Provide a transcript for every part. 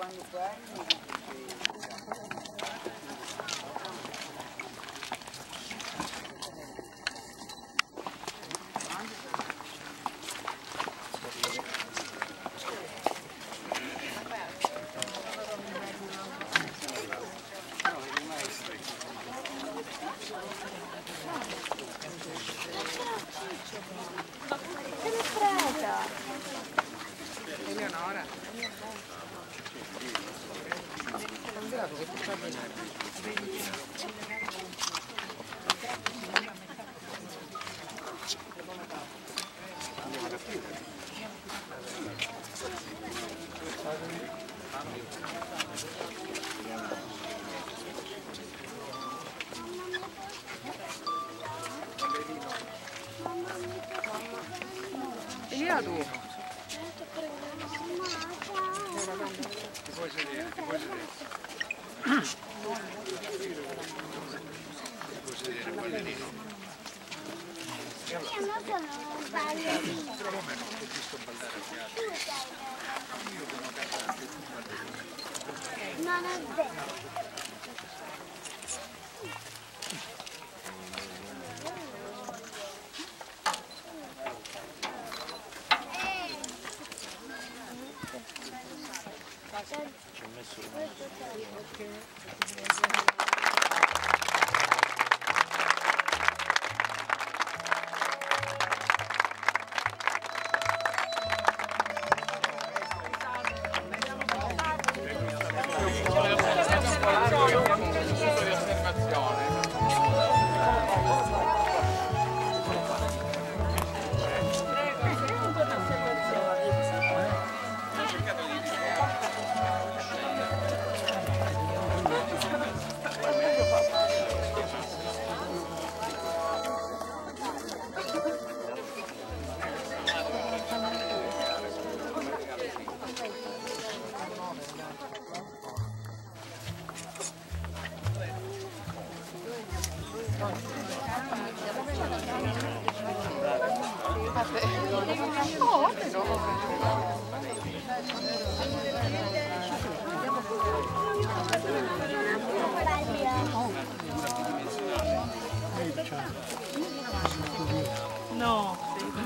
Che ne frega? Eleonora. Non vedo che ti fa Via tu. Ti puoi sedere, ti puoi sedere. Ti puoi sedere, ballerino. Io non sono un ballerino. Come non ti ho visto ballare a teatro? Io sono cantante, tu ballerino. Non è vero. Ci ho messo No.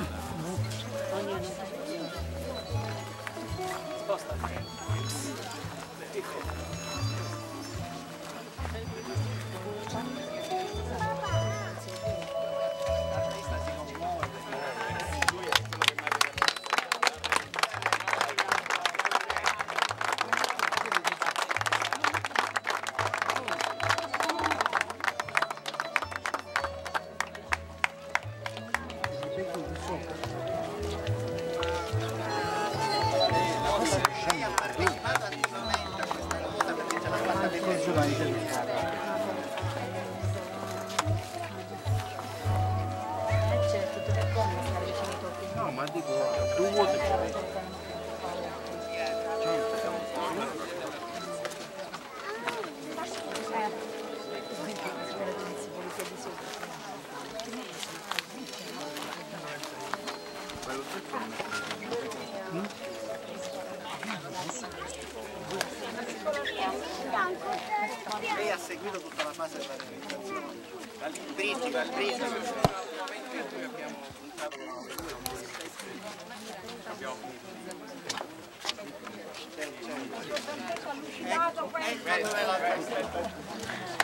No, ma dico, due Lei ha seguito tutta la fase della realizzazione. Dal principe al principe. Abbiamo